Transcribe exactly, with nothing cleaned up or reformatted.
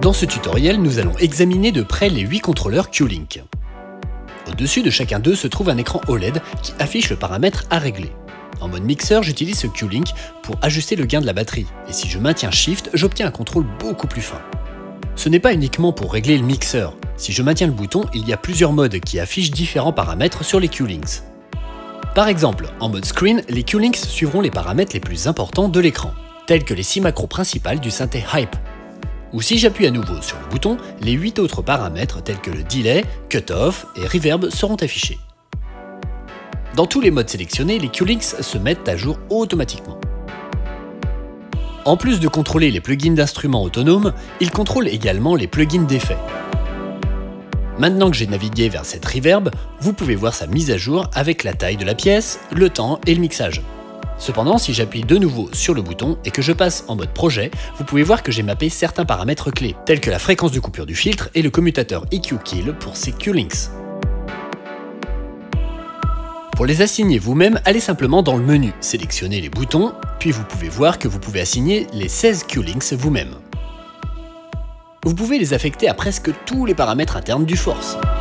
Dans ce tutoriel, nous allons examiner de près les huit contrôleurs Q-Link. Au-dessus de chacun d'eux se trouve un écran O L E D qui affiche le paramètre à régler. En mode mixeur, j'utilise ce Q-Link pour ajuster le gain de la batterie, et si je maintiens Shift, j'obtiens un contrôle beaucoup plus fin. Ce n'est pas uniquement pour régler le mixeur. Si je maintiens le bouton, il y a plusieurs modes qui affichent différents paramètres sur les Q-Links. Par exemple, en mode Screen, les Q-Links suivront les paramètres les plus importants de l'écran, tels que les six macros principales du synthé Hype. Ou si j'appuie à nouveau sur le bouton, les huit autres paramètres tels que le Delay, Cutoff et Reverb seront affichés. Dans tous les modes sélectionnés, les Q-Links se mettent à jour automatiquement. En plus de contrôler les plugins d'instruments autonomes, ils contrôlent également les plugins d'effets. Maintenant que j'ai navigué vers cette Reverb, vous pouvez voir sa mise à jour avec la taille de la pièce, le temps et le mixage. Cependant, si j'appuie de nouveau sur le bouton et que je passe en mode projet, vous pouvez voir que j'ai mappé certains paramètres clés, tels que la fréquence de coupure du filtre et le commutateur E Q Kill pour ces Q-Links. Pour les assigner vous-même, allez simplement dans le menu, sélectionnez les boutons, puis vous pouvez voir que vous pouvez assigner les seize Q-Links vous-même. Vous pouvez les affecter à presque tous les paramètres internes du Force.